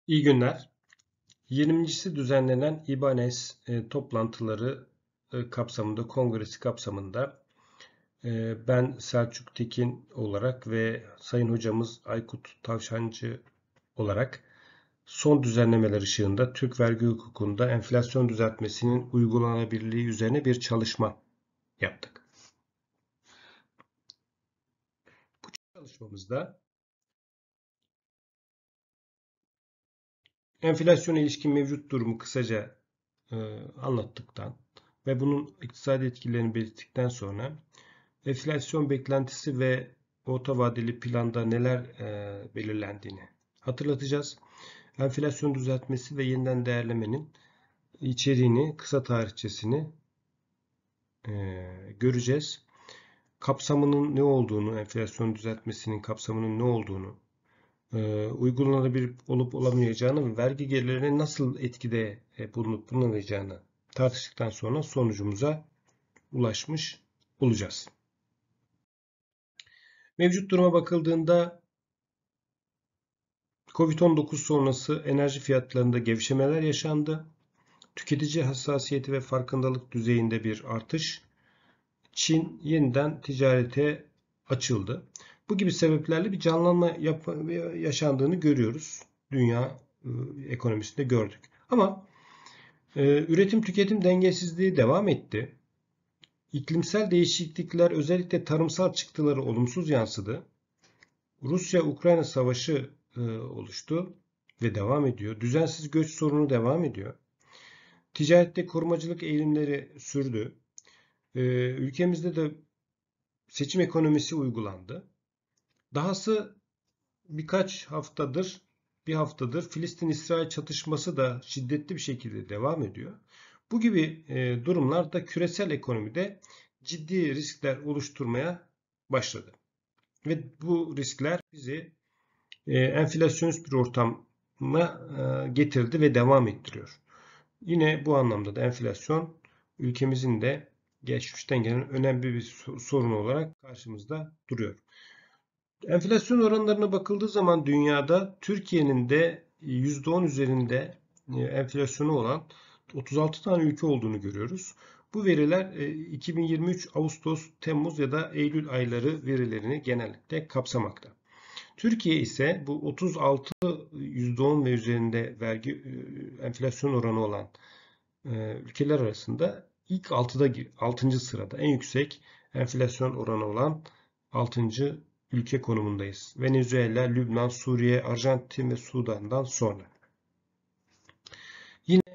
İyi günler. 20.si düzenlenen İBANES toplantıları kapsamında, kongresi kapsamında ben Selçuk Tekin olarak ve Sayın Hocamız Aykut Tavşancı olarak son düzenlemeler ışığında Türk vergi hukukunda enflasyon düzeltmesinin uygulanabilirliği üzerine bir çalışma yaptık. Bu çalışmamızda enflasyona ilişkin mevcut durumu kısaca anlattıktan ve bunun iktisadi etkilerini belirttikten sonra enflasyon beklentisi ve orta vadeli planda neler belirlendiğini hatırlatacağız. Enflasyon düzeltmesi ve yeniden değerlemenin içeriğini, kısa tarihçesini göreceğiz. Kapsamının ne olduğunu, enflasyon düzeltmesinin kapsamının ne olduğunu, uygulanabilir olup olamayacağını ve vergi gelirlerine nasıl etkide bulunup bulunamayacağını tartıştıktan sonra sonucumuza ulaşmış olacağız. Mevcut duruma bakıldığında Covid-19 sonrası enerji fiyatlarında gevşemeler yaşandı. Tüketici hassasiyeti ve farkındalık düzeyinde bir artış. Çin yeniden ticarete açıldı. Bu gibi sebeplerle bir canlanma yaşandığını görüyoruz. Dünya ekonomisinde gördük. Ama üretim tüketim dengesizliği devam etti. İklimsel değişiklikler özellikle tarımsal çıktıları olumsuz yansıdı. Rusya-Ukrayna savaşı oluştu ve devam ediyor. Düzensiz göç sorunu devam ediyor. Ticarette korumacılık eğilimleri sürdü. Ülkemizde de seçim ekonomisi uygulandı. Dahası bir haftadır Filistin-İsrail çatışması da şiddetli bir şekilde devam ediyor. Bu gibi durumlar da küresel ekonomide ciddi riskler oluşturmaya başladı. Ve bu riskler bizi enflasyonist bir ortama getirdi ve devam ettiriyor. Yine bu anlamda da enflasyon ülkemizin de geçmişten gelen önemli bir sorun olarak karşımızda duruyor. Enflasyon oranlarına bakıldığı zaman dünyada Türkiye'nin de %10 üzerinde enflasyonu olan 36 tane ülke olduğunu görüyoruz. Bu veriler 2023 Ağustos, Temmuz ya da Eylül ayları verilerini genellikle kapsamakta. Türkiye ise bu 36 %10 ve üzerinde vergi enflasyon oranı olan ülkeler arasında ilk 6. sırada en yüksek enflasyon oranı olan 6. ülke konumundayız. Venezuela, Lübnan, Suriye, Arjantin ve Sudan'dan sonra. Yine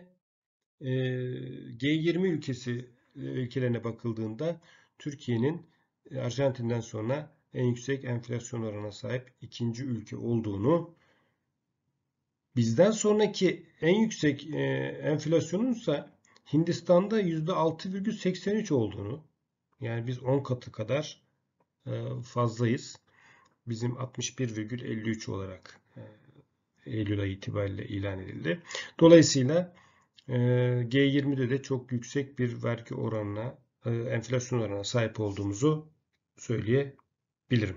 G20 ülkelerine bakıldığında Türkiye'nin Arjantin'den sonra en yüksek enflasyon oranına sahip ikinci ülke olduğunu, bizden sonraki en yüksek enflasyonunsa Hindistan'da %6,83 olduğunu, yani biz 10 katı kadar fazlayız. Bizim 61,53 olarak Eylül ayı itibariyle ilan edildi. Dolayısıyla G20'de de çok yüksek bir vergi oranına, enflasyon oranına sahip olduğumuzu söyleyebilirim.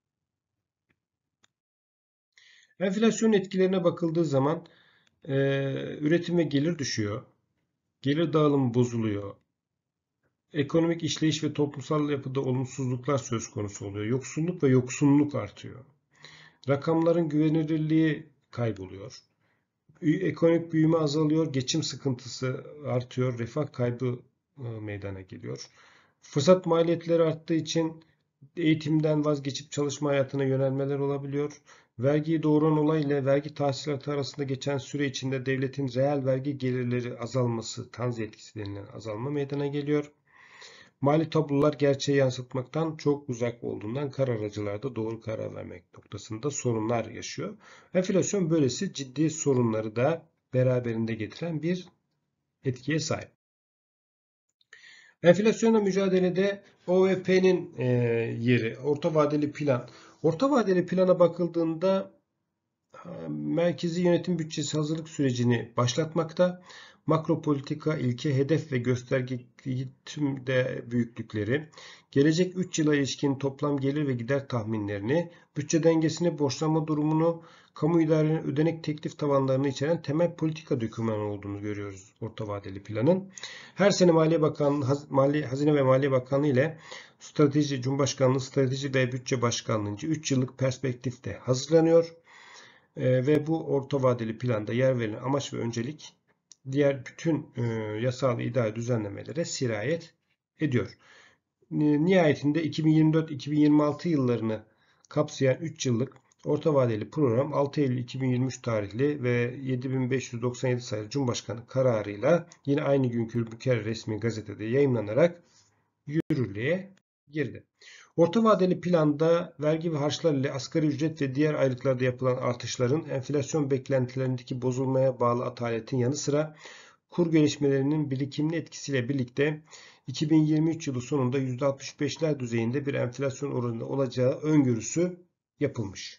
Enflasyon etkilerine bakıldığı zaman üretim ve gelir düşüyor. Gelir dağılımı bozuluyor. Ekonomik işleyiş ve toplumsal yapıda olumsuzluklar söz konusu oluyor. Yoksulluk ve yoksunluk artıyor. Rakamların güvenilirliği kayboluyor. Ekonomik büyüme azalıyor, geçim sıkıntısı artıyor, refah kaybı meydana geliyor. Fırsat maliyetleri arttığı için eğitimden vazgeçip çalışma hayatına yönelmeler olabiliyor. Vergiyi doğuran olay ile vergi tahsilatı arasında geçen süre içinde devletin reel vergi gelirleri azalması, tanzi etkisi denilen azalma meydana geliyor. Mali tablolar gerçeği yansıtmaktan çok uzak olduğundan karar aracılarda doğru karar vermek noktasında sorunlar yaşıyor. Enflasyon böylesi ciddi sorunları da beraberinde getiren bir etkiye sahip. Enflasyonla mücadelede OVP'nin yeri, orta vadeli plan. Orta vadeli plana bakıldığında merkezi yönetim bütçesi hazırlık sürecini başlatmakta. Makro politika ilke, hedef ve gösterge tüm de büyüklükleri, gelecek 3 yıla ilişkin toplam gelir ve gider tahminlerini, bütçe dengesini, borçlanma durumunu, kamu idarelerinin ödenek teklif tavanlarını içeren temel politika dokümanı olduğunu görüyoruz orta vadeli planın. Her sene Maliye Bakanlığı, Hazine ve Maliye Bakanlığı ile Cumhurbaşkanlığı Strateji ve Bütçe Başkanlığı'nca 3 yıllık perspektifte hazırlanıyor. Ve bu orta vadeli planda yer verilen amaç ve öncelik diğer bütün yasal ve idari düzenlemelere sirayet ediyor. Nihayetinde 2024-2026 yıllarını kapsayan 3 yıllık orta vadeli program 6 Eylül 2023 tarihli ve 7597 sayılı Cumhurbaşkanı kararıyla yine aynı günkü mükerrer resmi gazetede yayımlanarak yürürlüğe girdi. Orta vadeli planda vergi ve harçlar ile asgari ücret ve diğer aylıklarda yapılan artışların enflasyon beklentilerindeki bozulmaya bağlı ataletin yanı sıra kur gelişmelerinin birikimli etkisiyle birlikte 2023 yılı sonunda %65'ler düzeyinde bir enflasyon oranında olacağı öngörüsü yapılmış.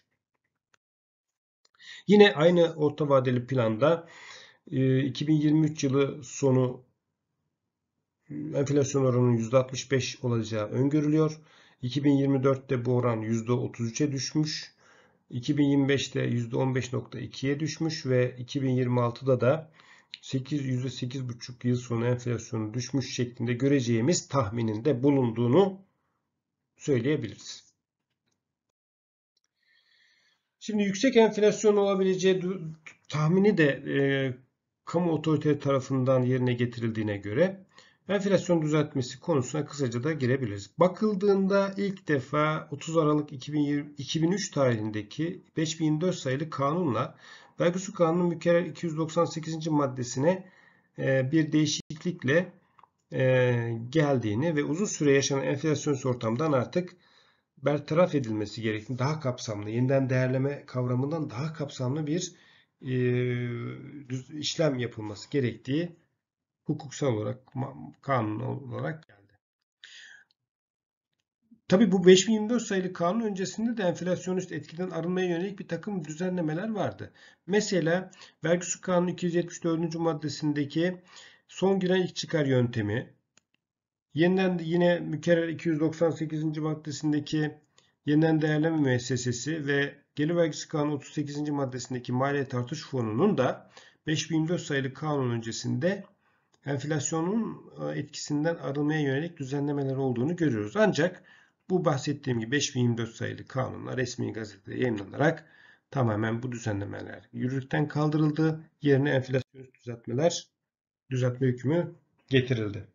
Yine aynı orta vadeli planda 2023 yılı sonu enflasyon oranının %65 olacağı öngörülüyor. 2024'te bu oran %33'e düşmüş. 2025'te %15.2'ye düşmüş ve 2026'da da %8,5 yıl sonu enflasyonu düşmüş şeklinde göreceğimiz tahmininde bulunduğunu söyleyebiliriz. Şimdi yüksek enflasyon olabileceği tahmini de kamu otoriteleri tarafından yerine getirildiğine göre enflasyon düzeltmesi konusuna kısaca da girebiliriz. Bakıldığında ilk defa 30 Aralık 2003 tarihindeki 5004 sayılı kanunla vergi usul kanunun mükerrer 298. maddesine bir değişiklikle geldiğini ve uzun süre yaşanan enflasyonist ortamdan artık bertaraf edilmesi gerektiğini, daha kapsamlı, yeniden değerleme kavramından daha kapsamlı bir işlem yapılması gerektiği hukuksal olarak, kanun olarak geldi. Tabii bu 5024 sayılı kanun öncesinde de enflasyonist etkiden arınmaya yönelik bir takım düzenlemeler vardı. Mesela Vergi Usul Kanunu 274. maddesindeki son giren ilk çıkar yöntemi, yeniden yine mükerrer 298. maddesindeki yeniden değerleme müessesesi ve Gelir Vergisi Kanunu 38. maddesindeki maliyet artış fonunun da 5024 sayılı kanun öncesinde enflasyonun etkisinden arınmaya yönelik düzenlemeler olduğunu görüyoruz. Ancak bu bahsettiğim gibi 5024 sayılı kanunla resmi gazetede yayınlanarak tamamen bu düzenlemeler yürürlükten kaldırıldı. Yerine enflasyonist düzeltme hükmü getirildi.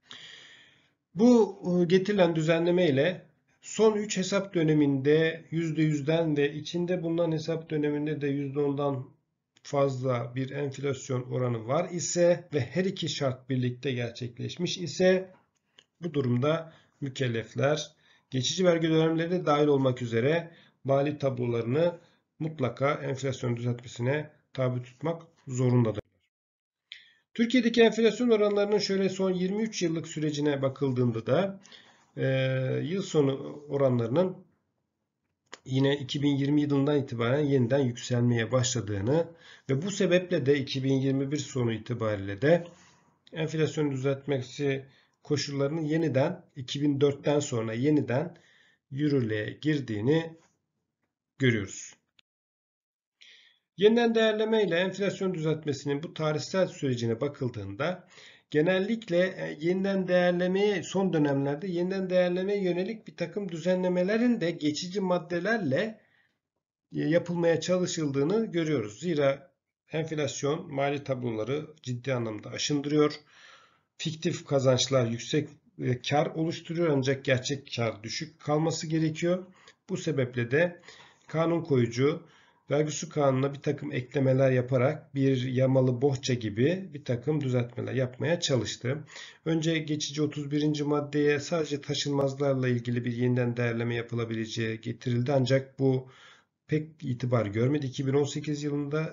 Bu getirilen düzenleme ile son 3 hesap döneminde %100'den ve içinde bulunan hesap döneminde de %10'dan fazla bir enflasyon oranı var ise ve her iki şart birlikte gerçekleşmiş ise bu durumda mükellefler geçici vergi dönemleri de dahil olmak üzere mali tablolarını mutlaka enflasyon düzeltmesine tabi tutmak zorundadır. Türkiye'deki enflasyon oranlarının şöyle son 23 yıllık sürecine bakıldığında da yıl sonu oranlarının yine 2020 yılından itibaren yeniden yükselmeye başladığını ve bu sebeple de 2021 sonu itibariyle de enflasyon düzeltmesi koşullarının yeniden 2004'ten sonra yeniden yürürlüğe girdiğini görüyoruz. Yeniden değerleme ile enflasyon düzeltmesinin bu tarihsel sürecine bakıldığında genellikle yeniden değerlemeye son dönemlerde yeniden değerlemeye yönelik bir takım düzenlemelerin de geçici maddelerle yapılmaya çalışıldığını görüyoruz. Zira enflasyon mali tabloları ciddi anlamda aşındırıyor. Fiktif kazançlar yüksek kar oluşturuyor ancak gerçek kar düşük kalması gerekiyor. Bu sebeple de kanun koyucu Vergi Usul Kanunu'na bir takım eklemeler yaparak bir yamalı bohça gibi bir takım düzeltmeler yapmaya çalıştı. Önce geçici 31. maddeye sadece taşınmazlarla ilgili bir yeniden değerleme yapılabileceği getirildi ancak bu pek itibar görmedi. 2018 yılında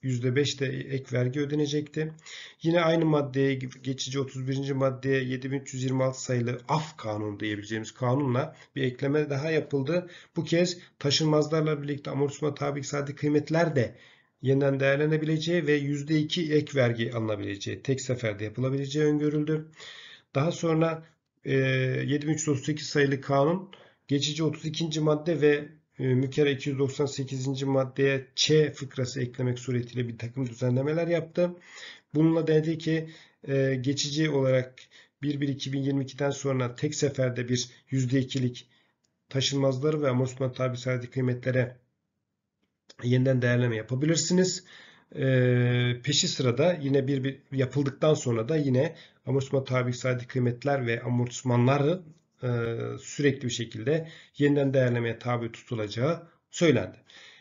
%5 de ek vergi ödenecekti. Yine aynı maddeye geçici 31. maddeye 7326 sayılı Af Kanunu diyebileceğimiz kanunla bir ekleme daha yapıldı. Bu kez taşınmazlarla birlikte amortisma tabi iktisadi kıymetler de yeniden değerlenebileceği ve %2 ek vergi alınabileceği, tek seferde yapılabileceği öngörüldü. Daha sonra 7338 sayılı kanun geçici 32. madde ve mükerrer 298. maddeye Ç fıkrası eklemek suretiyle bir takım düzenlemeler yaptı. Bununla dedi ki geçici olarak 1/1/2022'den sonra tek seferde bir %2'lik taşınmazları ve amortisman tabi saati kıymetlere yeniden değerleme yapabilirsiniz. Peşi sırada yine bir yapıldıktan sonra da yine amortisman tabi saati kıymetler ve amortismanları sürekli bir şekilde yeniden değerlemeye tabi tutulacağı söylendi.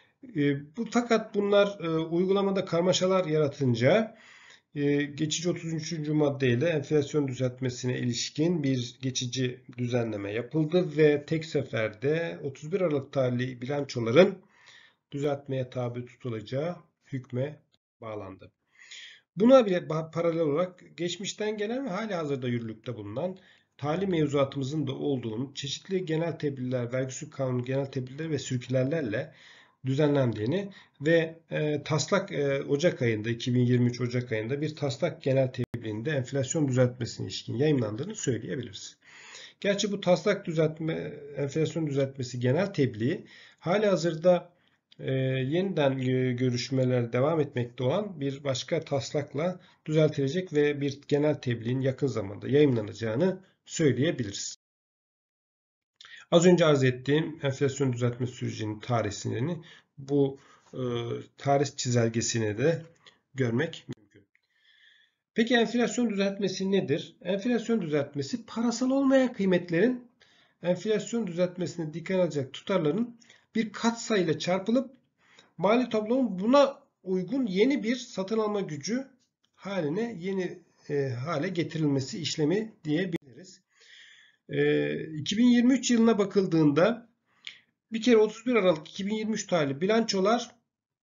Fakat bunlar uygulamada karmaşalar yaratınca geçici 33. maddeyle enflasyon düzeltmesine ilişkin bir geçici düzenleme yapıldı ve tek seferde 31 Aralık tarihli bilançoların düzeltmeye tabi tutulacağı hükme bağlandı. Buna bile paralel olarak geçmişten gelen ve halihazırda yürürlükte bulunan tali mevzuatımızın da olduğunu çeşitli genel tebliğler, vergi usul kanunu genel tebliğler ve sürkülerlerle düzenlendiğini ve taslak Ocak ayında 2023 Ocak ayında bir taslak genel tebliğinde enflasyon düzeltmesine ilişkin yayımlandığını söyleyebiliriz. Gerçi bu taslak enflasyon düzeltmesi genel tebliği halihazırda yeniden görüşmeler devam etmekte olan bir başka taslakla düzeltilecek ve bir genel tebliğin yakın zamanda yayımlanacağını söyleyebiliriz. Az önce arz ettiğim enflasyon düzeltme sürecinin tarihini bu tarih çizelgesine de görmek mümkün. Peki enflasyon düzeltmesi nedir? Enflasyon düzeltmesi parasal olmayan kıymetlerin enflasyon düzeltmesine dikkat alacak tutarların bir katsayıyla çarpılıp mali tablonun buna uygun yeni bir satın alma gücü yeni hale getirilmesi işlemi diyebiliriz. 2023 yılına bakıldığında bir kere 31 Aralık 2023 tarihli bilançolar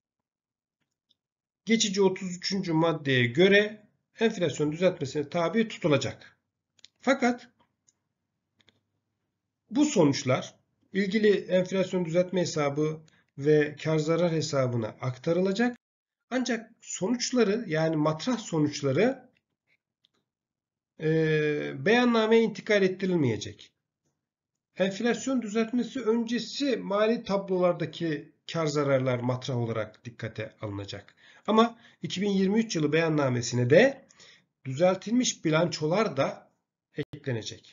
geçici 33. maddeye göre enflasyon düzeltmesine tabi tutulacak. Fakat bu sonuçlar ilgili enflasyon düzeltme hesabı ve kar zarar hesabına aktarılacak. Ancak sonuçları yani matrah sonuçları beyannameye intikal ettirilmeyecek. Enflasyon düzeltmesi öncesi mali tablolardaki kar zararlar matrah olarak dikkate alınacak. Ama 2023 yılı beyannamesine de düzeltilmiş bilançolar da eklenecek.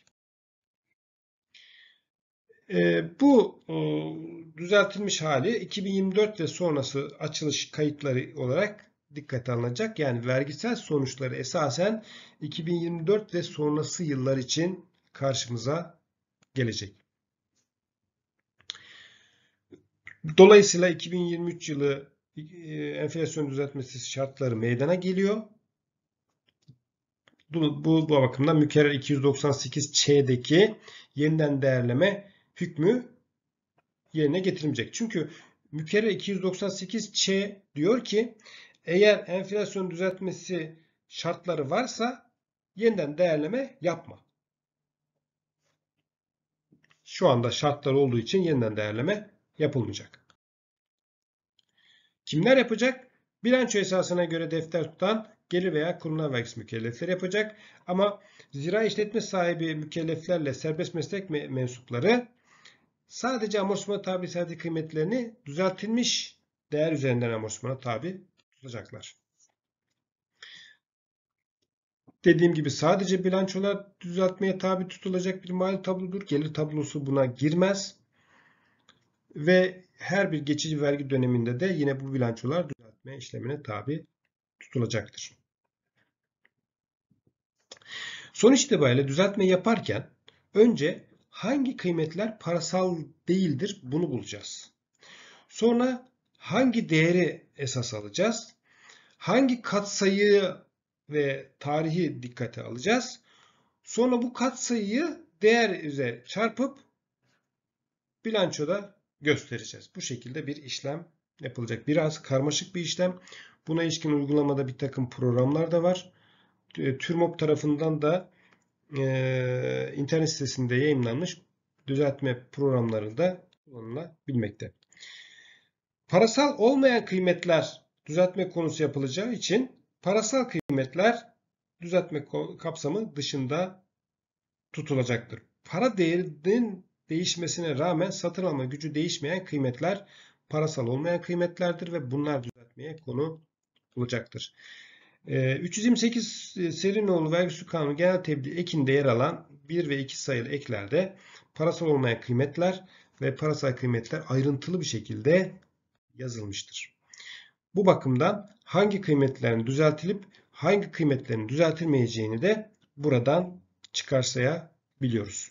Bu düzeltilmiş hali 2024 ve sonrası açılış kayıtları olarak dikkate alınacak. Yani vergisel sonuçları esasen 2024 ve sonrası yıllar için karşımıza gelecek. Dolayısıyla 2023 yılı enflasyon düzeltmesi şartları meydana geliyor. Bu bakımdan mükerrer 298Ç'deki yeniden değerleme hükmü yerine getirilmeyecek. Çünkü mükerrer 298Ç diyor ki eğer enflasyon düzeltmesi şartları varsa yeniden değerleme yapma. Şu anda şartlar olduğu için yeniden değerleme yapılmayacak. Kimler yapacak? Bilanço esasına göre defter tutan gelir veya kurumlar vergisi mükellefleri yapacak. Ama zira işletme sahibi mükelleflerle serbest meslek mensupları sadece amortismana tabi saati kıymetlerini düzeltilmiş değer üzerinden amortismana tabi tutacaklar. Dediğim gibi sadece bilançolar düzeltmeye tabi tutulacak bir mali tablodur. Gelir tablosu buna girmez. Ve her bir geçici vergi döneminde de yine bu bilançolar düzeltme işlemine tabi tutulacaktır. Sonuç itibariyle düzeltme yaparken önce hangi kıymetler parasal değildir bunu bulacağız. Sonra hangi değeri esas alacağız? Hangi katsayıyı ve tarihi dikkate alacağız? Sonra bu katsayıyı değer üzerine çarpıp bilançoda göstereceğiz. Bu şekilde bir işlem yapılacak. Biraz karmaşık bir işlem. Buna ilişkin uygulamada bir takım programlar da var. TÜRMOP tarafından da internet sitesinde yayınlanmış düzeltme programları da kullanılabilmekte. Parasal olmayan kıymetler düzeltme konusu yapılacağı için parasal kıymetler düzeltme kapsamı dışında tutulacaktır. Para değerinin değişmesine rağmen satın alma gücü değişmeyen kıymetler parasal olmayan kıymetlerdir ve bunlar düzeltmeye konu olacaktır. 328 seri nolu vergi kanunu genel tebliğ ekinde yer alan 1 ve 2 sayılı eklerde parasal olmayan kıymetler ve parasal kıymetler ayrıntılı bir şekilde yazılmıştır. Bu bakımdan hangi kıymetlerin düzeltilip hangi kıymetlerin düzeltilmeyeceğini de buradan çıkarsayabiliyoruz.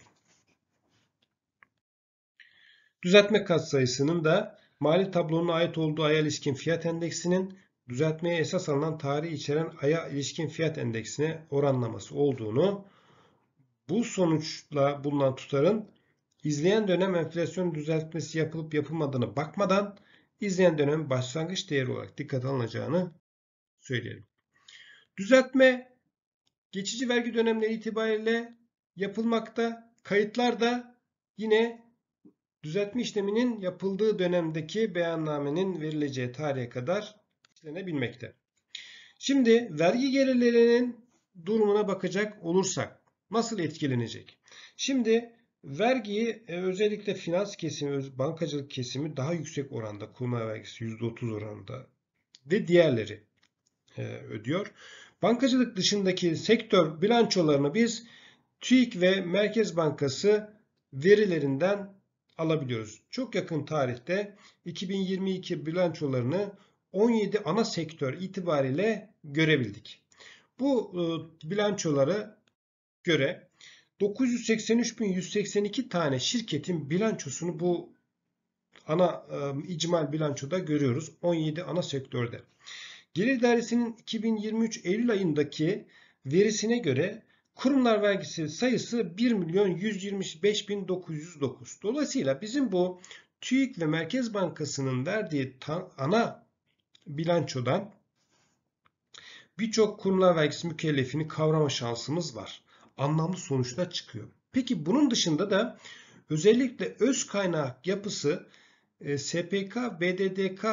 Düzeltme katsayısının da mali tablonun ait olduğu aya ilişkin fiyat endeksinin düzeltmeye esas alınan tarihi içeren aya ilişkin fiyat endeksine oranlaması olduğunu, bu sonuçla bulunan tutarın izleyen dönem enflasyon düzeltmesi yapılıp yapılmadığına bakmadan izleyen dönem başlangıç değeri olarak dikkate alınacağını söyleyelim. Düzeltme geçici vergi dönemleri itibariyle yapılmakta. Kayıtlar da yine düzeltme işleminin yapıldığı dönemdeki beyannamenin verileceği tarihe kadar işlenebilmekte. Şimdi vergi gelirlerinin durumuna bakacak olursak nasıl etkilenecek? Şimdi vergiyi özellikle finans kesimi, bankacılık kesimi daha yüksek oranda, kurumlar vergisi %30 oranında ve diğerleri ödüyor. Bankacılık dışındaki sektör bilançolarını biz TÜİK ve Merkez Bankası verilerinden alabiliyoruz. Çok yakın tarihte 2022 bilançolarını 17 ana sektör itibariyle görebildik. Bu bilançolara göre 983.182 tane şirketin bilançosunu bu ana icmal bilançoda görüyoruz. 17 ana sektörde. Gelir Dairesi'nin 2023 Eylül ayındaki verisine göre kurumlar vergisi sayısı 1.125.909. Dolayısıyla bizim bu TÜİK ve Merkez Bankası'nın verdiği ana bilançodan birçok kurumlar vergisi mükellefini kavrama şansımız var. Anlamlı sonuçlar çıkıyor. Peki bunun dışında da özellikle öz kaynak yapısı SPK, BDDK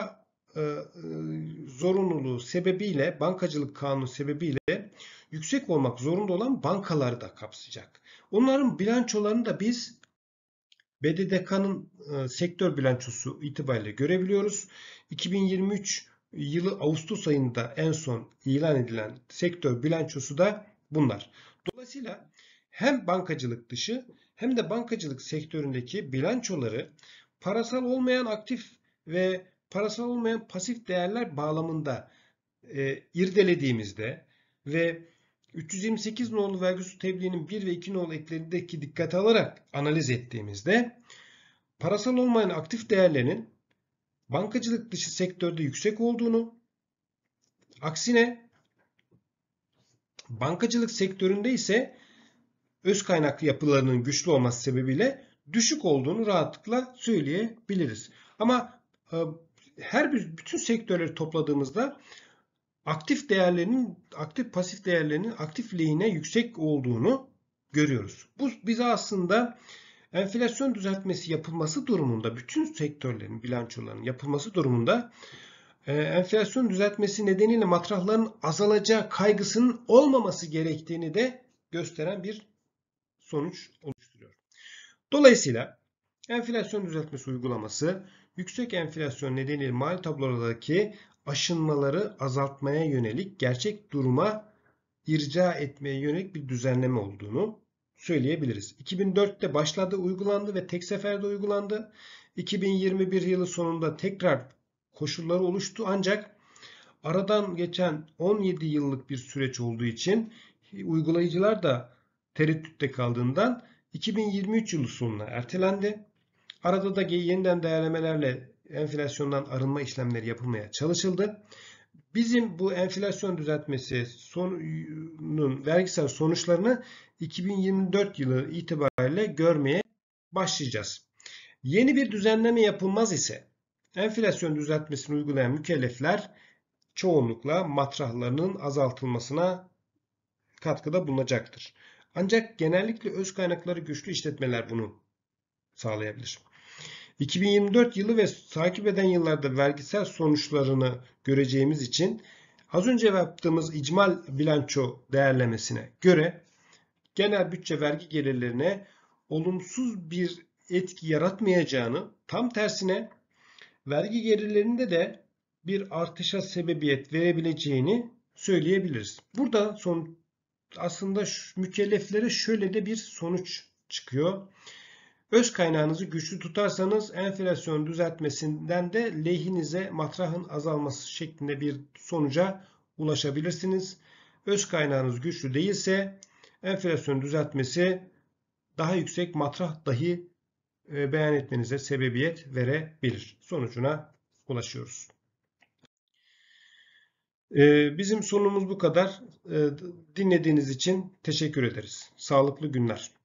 zorunluluğu sebebiyle, bankacılık kanunu sebebiyle yüksek olmak zorunda olan bankaları da kapsayacak. Onların bilançolarını da biz BDDK'nın sektör bilançosu itibariyle görebiliyoruz. 2023 yılı Ağustos ayında en son ilan edilen sektör bilançosu da bunlar. Dolayısıyla hem bankacılık dışı hem de bankacılık sektöründeki bilançoları parasal olmayan aktif ve parasal olmayan pasif değerler bağlamında irdelediğimizde ve 328 nolu vergi tebliğinin 1 ve 2 nolu eklerindeki dikkate alarak analiz ettiğimizde parasal olmayan aktif değerlerinin bankacılık dışı sektörde yüksek olduğunu, aksine bankacılık sektöründe ise öz kaynaklı yapılarının güçlü olması sebebiyle düşük olduğunu rahatlıkla söyleyebiliriz. Ama bütün sektörleri topladığımızda aktif değerlerinin, aktif pasif değerlerinin aktif lehine yüksek olduğunu görüyoruz. Bu bize aslında enflasyon düzeltmesi yapılması durumunda, bütün sektörlerin bilançolarının yapılması durumunda enflasyon düzeltmesi nedeniyle matrahların azalacağı kaygısının olmaması gerektiğini de gösteren bir sonuç oluşturuyor. Dolayısıyla enflasyon düzeltmesi uygulaması yüksek enflasyon nedeniyle mali tablolardaki aşınmaları azaltmaya yönelik, gerçek duruma irca etmeye yönelik bir düzenleme olduğunu söyleyebiliriz. 2004'te başladı, uygulandı ve tek seferde uygulandı. 2021 yılı sonunda tekrar koşulları oluştu, ancak aradan geçen 17 yıllık bir süreç olduğu için uygulayıcılar da tereddütte kaldığından 2023 yılı sonuna ertelendi. Arada da yeniden değerlemelerle enflasyondan arınma işlemleri yapılmaya çalışıldı. Bizim bu enflasyon düzeltmesi sonunun vergisel sonuçlarını 2024 yılı itibariyle görmeye başlayacağız. Yeni bir düzenleme yapılmaz ise enflasyon düzeltmesini uygulayan mükellefler çoğunlukla matrahlarının azaltılmasına katkıda bulunacaktır. Ancak genellikle öz kaynakları güçlü işletmeler bunu sağlayabilir. 2024 yılı ve takip eden yıllarda vergisel sonuçlarını göreceğimiz için az önce yaptığımız icmal bilanço değerlemesine göre genel bütçe vergi gelirlerine olumsuz bir etki yaratmayacağını, tam tersine vergi gelirlerinde de bir artışa sebebiyet verebileceğini söyleyebiliriz. Burada aslında mükelleflere şöyle de bir sonuç çıkıyor. Öz kaynağınızı güçlü tutarsanız enflasyon düzeltmesinden de lehinize matrahın azalması şeklinde bir sonuca ulaşabilirsiniz. Öz kaynağınız güçlü değilse enflasyon düzeltmesi daha yüksek matrah dahi beyan etmenize sebebiyet verebilir. Sonucuna ulaşıyoruz. Bizim sunumumuz bu kadar. Dinlediğiniz için teşekkür ederiz. Sağlıklı günler.